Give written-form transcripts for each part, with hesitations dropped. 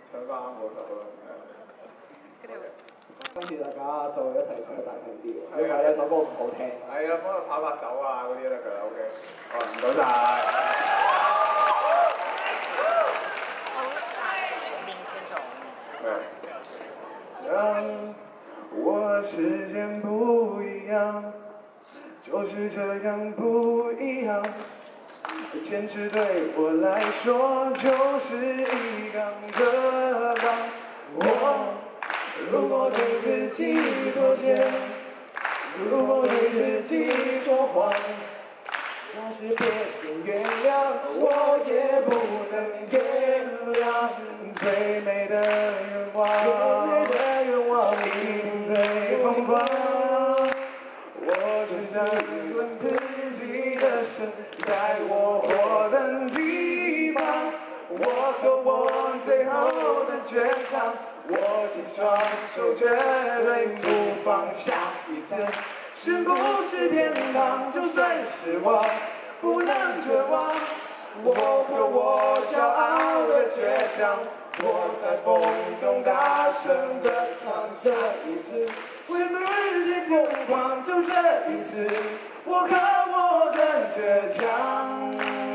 想翻啱嗰首咯。 跟住大家再一齊唱得大聲啲，因為呢首歌唔好聽。 係啊，幫佢拍手啊嗰啲得㗎啦 ，OK。好，唔該晒。我时间不一样，就是这样不一样。坚持对我来说就是一杠的浪。我如果对自己妥协，如果对自己说谎， 暂时别原谅，我也不能原谅。 最美的愿望，一定最疯狂。我只想问自己的身，在我活的地方，我和我最后的倔强，握紧双手绝对不放下。一次是不是天堂？就算失望，不能绝望。我和我骄傲的倔强，我在风中大声地唱这一次，是不是疯狂？就这一次，我和我的倔强。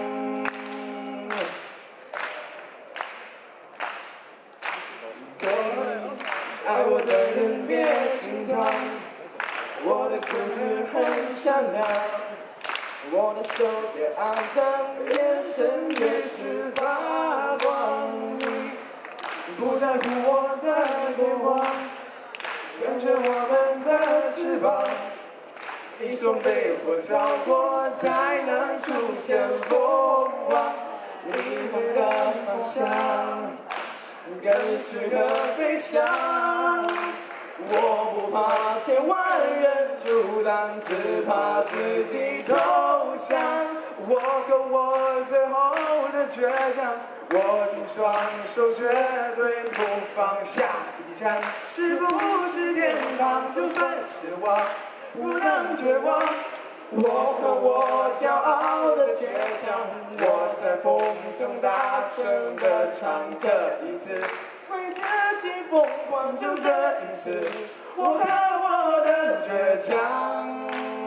爱我的人别紧张，我的裤子很闪亮， 我的手越肮脏，眼神越是发光。 不在乎我的眼光，展翅我们的翅膀，一双被火烧过，才能出现风光。你飞的方向更适合飞翔。 我不怕千万人阻挡，只怕自己投降。 我和我最后的倔强，握紧双手，绝对不放下。一站是不是天堂？就算失望，不能绝望。我和我骄傲的倔强，我在风中大声地唱这一次， 为自己疯狂， 就这一次，我和我的倔强，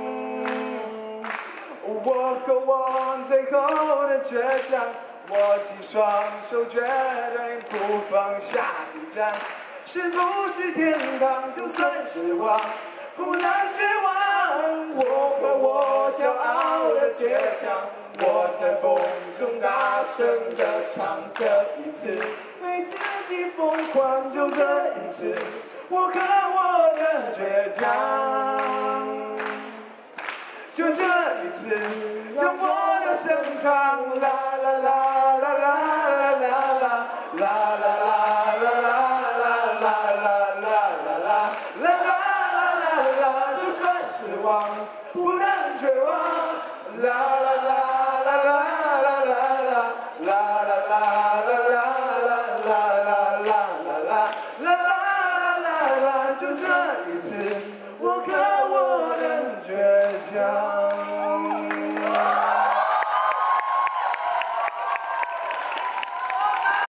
我和我最后的倔强，握紧双手，绝对不放下。一站是不是天堂？就算失望，不能绝望。我和我骄傲的倔强，我在风中大声地唱这一次， 为自己疯狂， 就这一次，我和我的倔强，就这一次，让我的声唱啦啦啦啦啦啦啦啦啦啦啦啦啦啦啦啦啦啦，就算失望，不能绝望，啦啦啦啦啦。